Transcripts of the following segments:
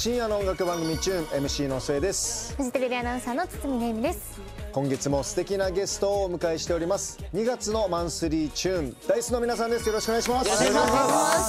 深夜の音楽番組チューン MC の末です。 フジテレビアナウンサーの堤礼実です。 今月も素敵なゲストをお迎えしております。2月のマンスリーチューンダイスの皆さんです。よろしくお願いします。 よろしくお願いします。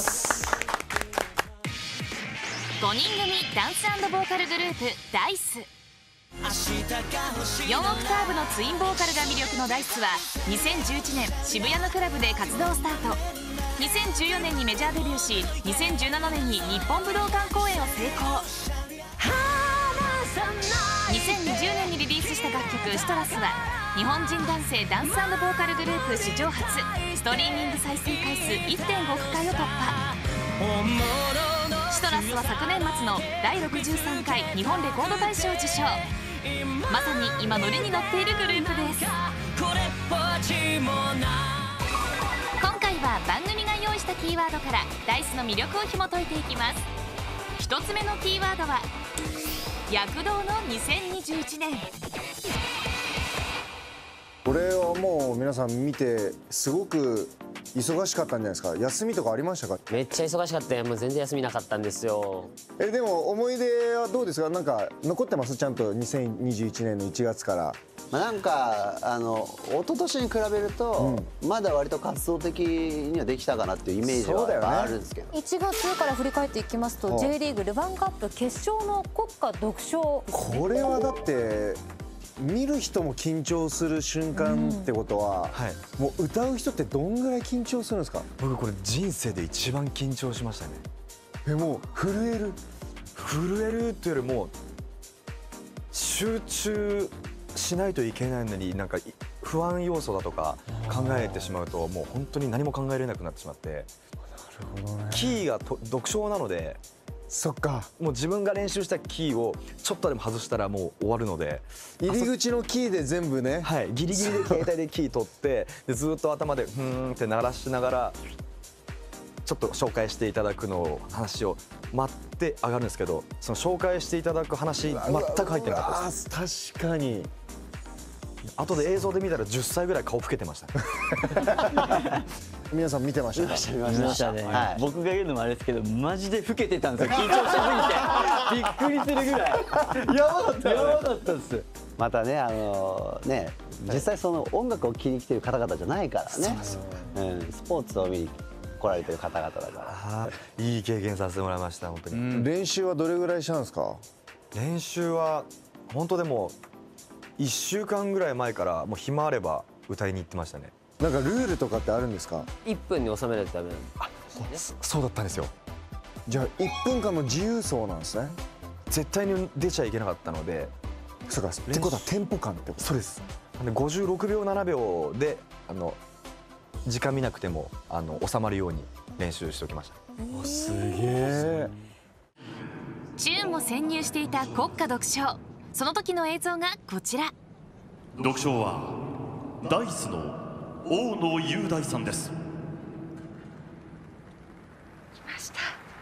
5人組ダンス&ボーカルグループダイス。4オクターブのツインボーカルが魅力のダイスは2011年渋谷のクラブで活動スタート。2014年にメジャーデビューし、2017年に日本武道館公演を成功。2020年にリリースした楽曲「シトラス」は日本人男性ダンス&ボーカルグループ史上初ストリーミング再生回数 1.5 億回を突破。シトラスは昨年末の第63回日本レコード大賞を受賞。まさに今ノリに乗っているグループです。今回は番組が用意したキーワードからダイスの魅力を紐解いていきます。一つ目のキーワードは躍動の2021年。 これはもう皆さん見てすごく忙しかったんじゃないですか。休みとかありましたか？ めっちゃ忙しかったよ。もう全然休みなかったんですよ。 でも思い出はどうですか？なんか残ってます？ちゃんと2021年の1月から。 なんか一昨年に比べると、まだ割と活動的にはできたかなっていうイメージはやっぱあるんですけど、 1月から振り返っていきますと J リーグルヴァンカップ決勝の国歌独唱。 これはだって見る人も緊張する瞬間ってことは、もう歌う人ってどんぐらい緊張するんですか？ 僕これ人生で一番緊張しましたね。 もう震えるっていうよりも集中しないといけないのに、なんか不安要素だとか考えてしまうともう本当に何も考えられなくなってしまって。なるほどね。キーが独唱なので、 そっか、 もう自分が練習したキーをちょっとでも外したらもう終わるので、 入り口のキーで全部ね、 はい、ギリギリで携帯でキー取ってでずっと頭でふーんって鳴らしながらちょっと紹介していただくのを話を待って上がるんですけど、その紹介していただく話全く入ってなかったです。 確かに後で映像で見たら10歳ぐらい顔老けてました。 皆さん見てましたか？ 見ましたね、はい、僕が言うのもあれですけどマジで老けてたんですよ。緊張しすぎてびっくりするぐらいやばかったです。 またね実際その音楽を聴きに来てる方々じゃないからね、スポーツを見に来られてる方々だから、 いい経験させてもらいました。本当に。 練習はどれぐらいしたんですか？ 練習は本当でも1週間ぐらい前からもう暇あれば歌いに行ってましたね。 なんかルールとかってあるんですか ？1分に収めないとダメなんです。そうだったんですよ。 じゃあ1分間の自由走なんですね。 絶対に出ちゃいけなかったので。 そうか、ってことはテンポ感ってこと？ そうです。56秒7秒で時間見なくても収まるように練習しておきました。 すげえ。 チューンも潜入していた国歌独唱。その時の映像がこちら。 独唱はダイスの大野雄大さんです。 来ました。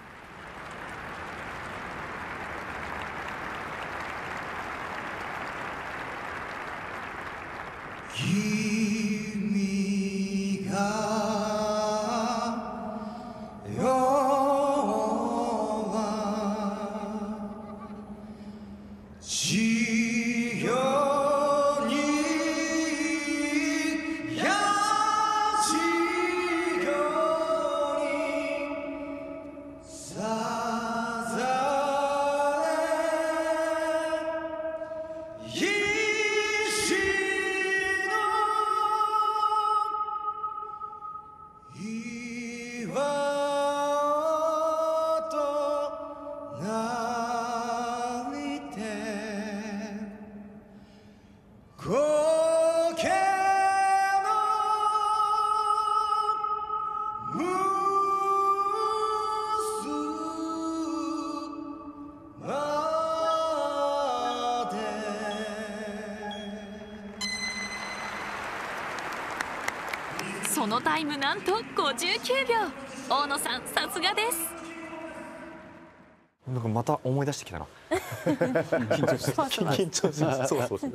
君が夜は千夜にやしよにさざれそのタイムなんと59秒。大野さんさすがです。 なんかまた思い出してきたな。緊張して。そう。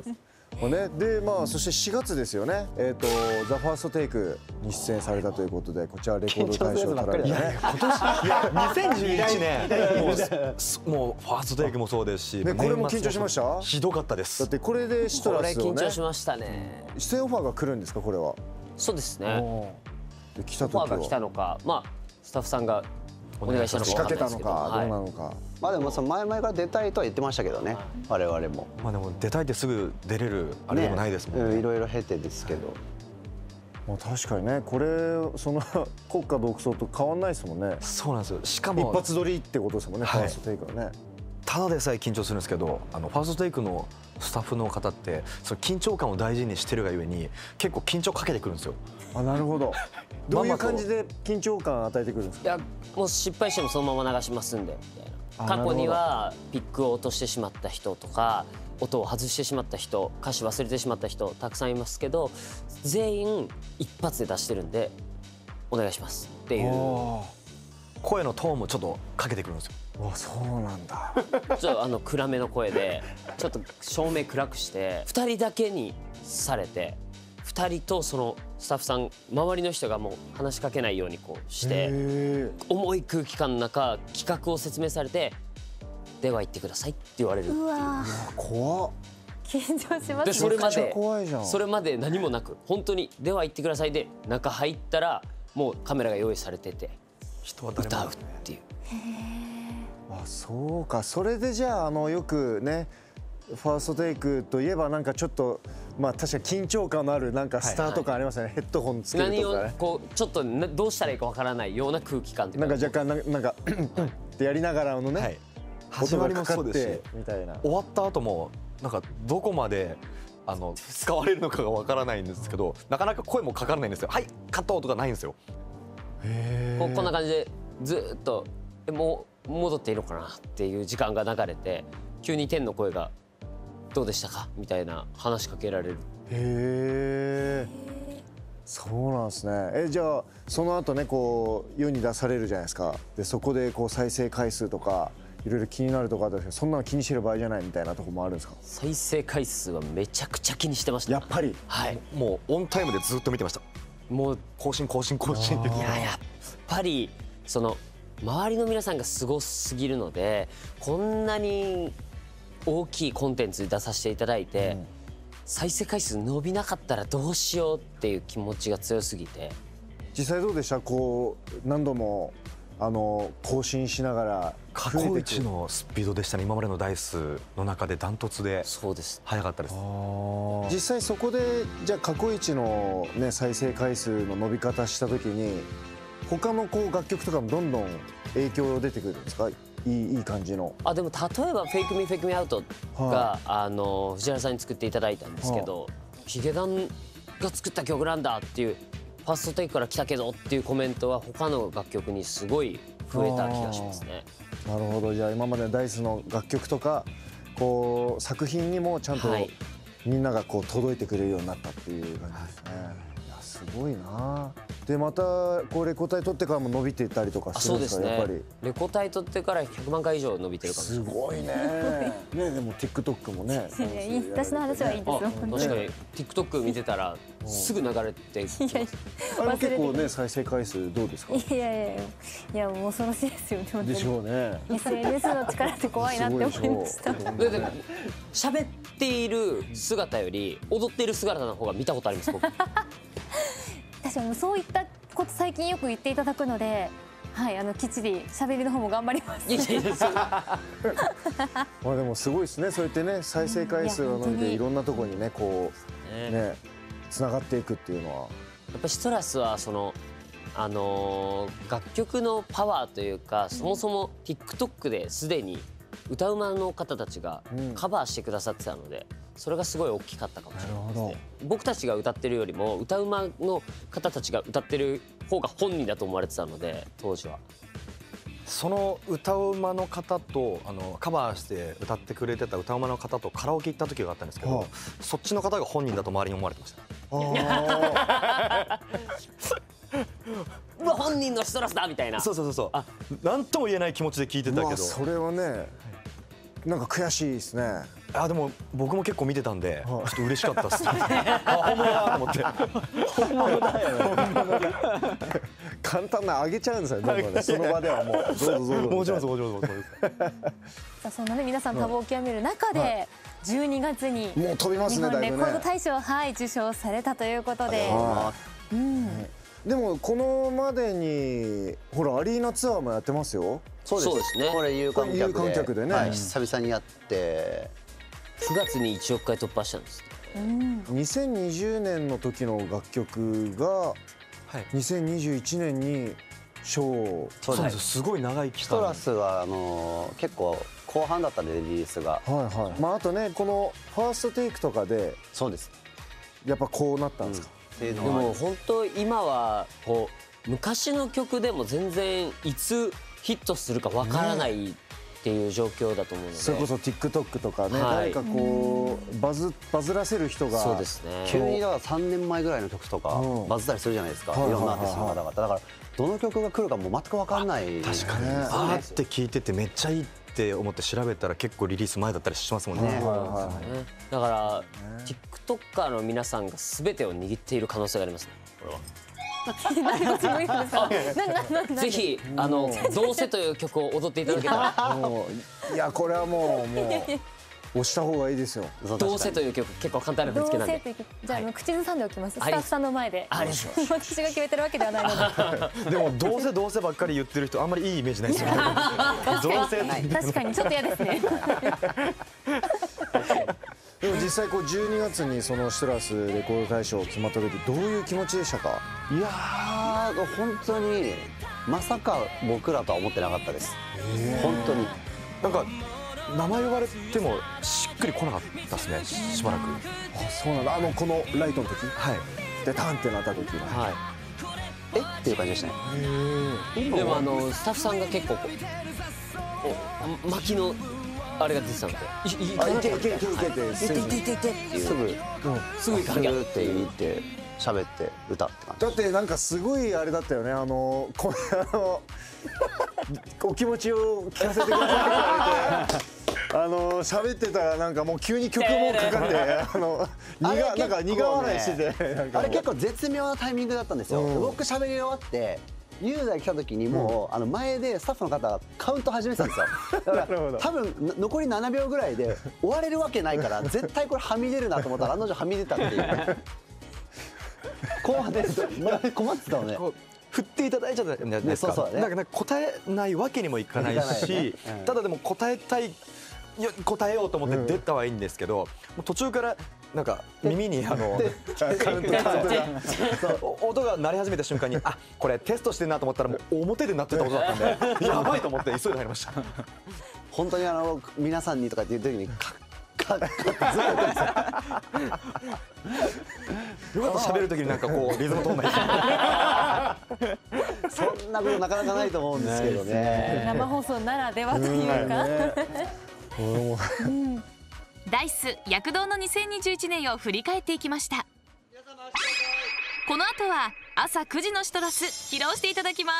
ね、でまあそして4月ですよね。ザファーストテイクに出演されたということで、こちらレコード大賞を取られたね。 今年いや2011年もうファーストテイクもそうですし、 ね、これも緊張しました？ ひどかったです。 だってこれでシトラスをね。 これ緊張しましたね。 出演オファーが来るんですか、これは？ そうですね。 で来た時はオファーが来たのか、まあスタッフさんがお願いしたのか仕掛けたのか、 はい、 どうなのか。 まあでもその前々から出たいとは言ってましたけどね、我々も。 まあでも出たいってすぐ出れるあれでもないですもんね。 いろいろ経てですけど。 まあ確かにね、これその国家独創と変わんないですもんね。 そうなんですよ。しかも一発撮りってことですもんね、ファーストテイクはね。 ただでさえ緊張するんですけど、ファーストテイクのスタッフの方ってその緊張感を大事にしてるがゆえに結構緊張かけてくるんですよ。 あ、なるほど。どういう感じで緊張感与えてくるんですか？ いや、もう失敗してもそのまま流しますんでみたいな。過去にはピックを落としてしまった人とか音を外してしまった人、歌詞忘れてしまった人たくさんいますけど、全員一発で出してるんでお願いしますっていう声のトーンもちょっとかけてくるんですよ。 あ、そうなんだ。 ちょっと暗めの声でちょっと照明暗くして2人だけにされて、2人とそのスタッフさん周りの人がもう話しかけないようにこうして重い空気感の中企画を説明されて、では行ってくださいって言われるっていう。 うわ怖っ。 緊張しますね。 でそれまで何もなく、本当にでは行ってくださいで中入ったらもうカメラが用意されてて人は誰も歌うっていう。 あ、そうか。それでじゃあよくね、ファーストテイクといえばなんかちょっとまあ確かに緊張感のあるなんかスタート感ありますよね。ヘッドホンつける何をとかね。 こうちょっとどうしたらいいかわからないような空気感っていうなんか若干なんかってやりながらのね、 始まりもそうですし、 みたいな。 終わった後もなんかどこまで使われるのかがわからないんですけど、なかなか声もかからないんですよ。はいカットとかないんですよ。 こんな感じでずっともう戻っていいのかなっていう時間が流れて、急に天の声がどうでしたかみたいな話しかけられる。 へえ、そうなんですね。じゃあその後ね、こう世に出されるじゃないですか。でそこでこう再生回数とかいろいろ気になるとかあったんですけど、そんなの気にしてる場合じゃないみたいなところもあるんですか？ 再生回数はめちゃくちゃ気にしてました。 やっぱり。 はい。 もうオンタイムでずっと見てました。もう更新っていや、やっぱりその周りの皆さんがすごすぎるので、こんなに大きいコンテンツ出させていただいて、再生回数伸びなかったらどうしようっていう気持ちが強すぎて。 実際どうでした？こう何度も更新しながら過去一のスピードでしたね。今までのダイスの中でダントツで速かったです。 実際そこでじゃあ過去一のね再生回数の伸び方した時に他のこう楽曲とかもどんどん影響出てくるんですか？いい感じの。 でも例えば「Fake Me Fake Me Out」が藤原さんに作っていただいたんですけど、ヒゲダンが作った曲なんだっていう、ファーストテイクから来たけどっていうコメントは他の楽曲にすごい増えた気がしますね。 なるほど。じゃあ今までのダイスの楽曲とかこう作品にもちゃんとみんながこう届いてくれるようになったっていう感じですね。いやすごいな。でまたこうレコ大取ってからも伸びていったりとかするんですか？やっぱりレコ大取ってから100万回以上伸びてるかもしれない。 すごいね。ね、でも TikTok もね。 私の話はいいですよ。 確かに TikTok 見てたらすぐ流れてきます。 あれ結構ね再生回数どうですか？ いやもう恐ろしいですよね。 でしょうね。 SNS の力って怖いなって思いました。 喋っている姿より踊っている姿の方が見たことあります。僕確かにそういったこと最近よく言っていただくので、はい、きっちり喋りの方も頑張ります。 まあでもすごいですね。そうやってね再生回数が伸びていろんなところにねこうねつながっていくっていうのは。 やっぱシトラスはその楽曲のパワーというか、そもそも TikTok ですでに歌うまの方たちがカバーしてくださってたので、それがすごい大きかったかもしれないですね。僕たちが歌ってるよりも歌うまの方たちが歌ってる方が本人だと思われてたので、当時は。 その歌うまの方とカバーして歌ってくれてた歌うまの方とカラオケ行った時があったんですけど、そっちの方が本人だと周りに思われてました。 本人のシトラスだみたいな。 そう。なんとも言えない気持ちで聞いてたけど。 それはねなんか悔しいですね。 あでも僕も結構見てたんでちょっと嬉しかったです。本物だと思って。 本物だよ。簡単なあげちゃうんですよ。どんどんねその場ではもうどうぞどうぞ。 もちろんもちろん。 さあそんなね皆さん多忙を極める中で12月にもう飛びますね日本レだいぶね。 コード大賞受賞されたということで。 でもこのまでにほらアリーナツアーもやってますよ。 そうですね。これ有観有観客でね久々にやって 9月に1億回突破したんです。 2020年の時の楽曲が2021年に賞を。 そうです。すごい長い期間。 ストラスは結構後半だったんでリリースが。 はいはい。まああとねこのファーストテイクとかでそうです。 やっぱこうなったんですか。 でも本当今はこう昔の曲でも全然いつヒットするかわからないっていう状況だと思うので、 それこそ TikTok とかね、誰かこうバズらせる人がそうですね。 急にだから3年前ぐらいの曲とかバズったりするじゃないですか。いろんなアーティストの方々だからどの曲が来るかもう全くわかんない。 確かに。あーって聞いててめっちゃいいって思って調べたら結構リリース前だったりしますもんね。 だから TikToker の皆さんが全てを握っている可能性がありますね。これは。ぜひどうせという曲を踊っていただけたら。 いやこれはもう押した方がいいですよ。 どうせという曲結構簡単な振り付けなんで。 じゃあ口ずさんでおきます。スタッフさんの前で。私が決めてるわけではないので。 でもどうせばっかり言ってる人あんまりいいイメージないですよね。 確かにちょっと嫌ですね。 でも実際こう12月にそのシトラスレコード大賞決まった時どういう気持ちでしたか。 いやー本当にまさか僕らとは思ってなかったです。本当になんか名前呼ばれてもしっくりこなかったですね。しばらく。 あそうなんだ。このライトの時でタンってなった時えっていう感じでしたね。 でもスタッフさんが結構巻きのあれが出てたんでいけってすぐ行かなきゃって言って喋って歌って感じ。 だってなんかすごいあれだったよね。お気持ちを聞かせてくださいって言われて喋ってたらなんかもう急に曲もかかってなんか苦笑いしてて、 あれ結構絶妙なタイミングだったんですよ。僕喋り終わって雄大来た時にもう前でスタッフの方がカウント始めてたんですよ。だから多分残り7秒ぐらいで終われるわけないから絶対これはみ出るなと思ったら案の定はみ出たっていう。後半で困ってたのね。 振っていただいちゃったじゃないですか。なんか答えないわけにもいかないし、ただでも答え答えようと思って出たはいいんですけど、途中からなんか耳に音が鳴り始めた瞬間にこれテストしてるなと思ったらもう表で鳴ってた音だったんでやばいと思って急いで入りました。 本当に皆さんにとかっていう時にカッカッずっとよかった喋る時になんかこうリズム取んない。 そんなことなかなかないと思うんですけどね。 生放送ならではというか。 ダイス躍動の2021年を振り返っていきました。この後は朝9時のシトラス披露していただきます。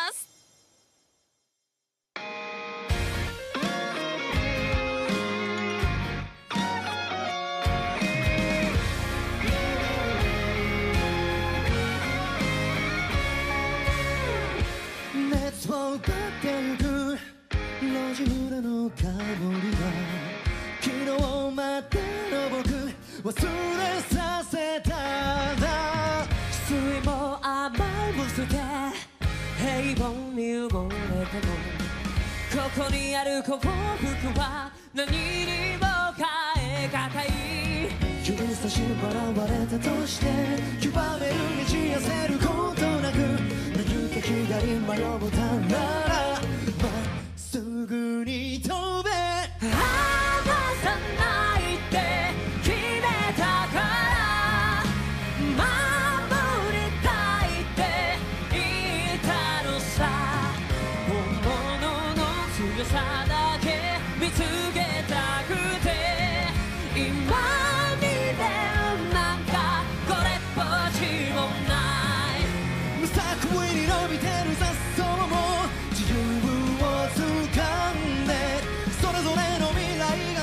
熱を奪ってゆく路地裏の香りが昨日までの僕忘れさせたんだ。酸いも甘いも捨て平凡に埋もれてもここにある幸福は何にも変え難い。指差し笑われたとして極める道痩せることなく右か左迷ったならまっすぐに飛べ。離さないって決めたから守りたいって言ったのさ。本物の強さだけ見つけたくて今見てなんかこれっぽっちもない。無作為に伸びてる雑草も自由を掴んでそれぞれの未来が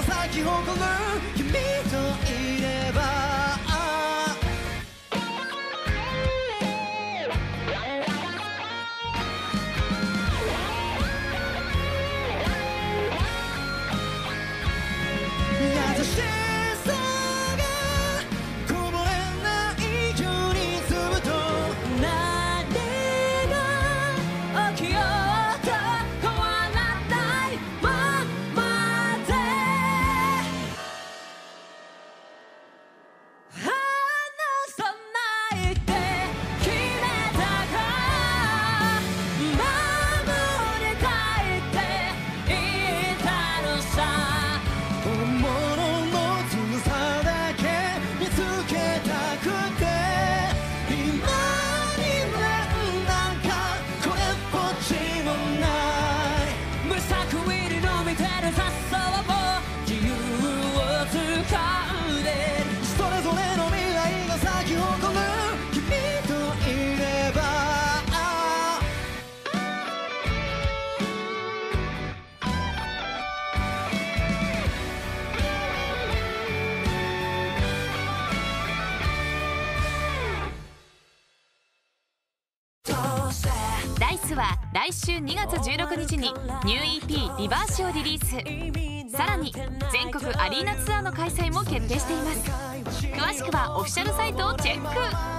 スは来週2月16日にニュー EP「リバーシ」をリリース。さらに全国アリーナツアーの開催も決定しています。詳しくはオフィシャルサイトをチェック。